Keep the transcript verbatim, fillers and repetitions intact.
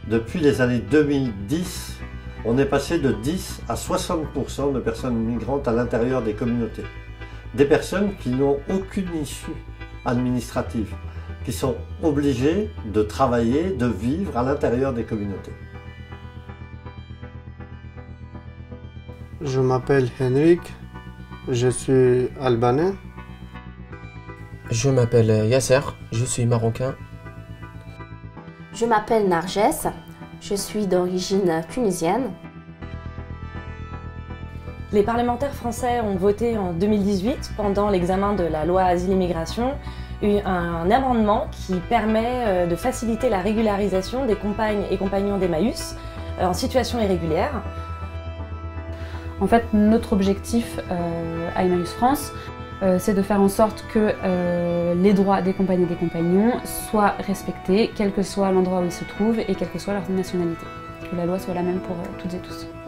Depuis les années deux mille dix, on est passé de dix à soixante pour cent de personnes migrantes à l'intérieur des communautés. Des personnes qui n'ont aucune issue administrative, qui sont obligées de travailler, de vivre à l'intérieur des communautés. Je m'appelle Henrik, je suis albanais. Je m'appelle Yasser, je suis marocain. Je m'appelle Narges, je suis d'origine tunisienne. Les parlementaires français ont voté en deux mille dix-huit, pendant l'examen de la loi Asile-Immigration, un amendement qui permet de faciliter la régularisation des compagnes et compagnons d'Emmaüs en situation irrégulière. En fait, notre objectif euh, à Emmaüs France, euh, c'est de faire en sorte que euh, les droits des compagnes et des compagnons soient respectés, quel que soit l'endroit où ils se trouvent et quelle que soit leur nationalité. Que la loi soit la même pour euh, toutes et tous.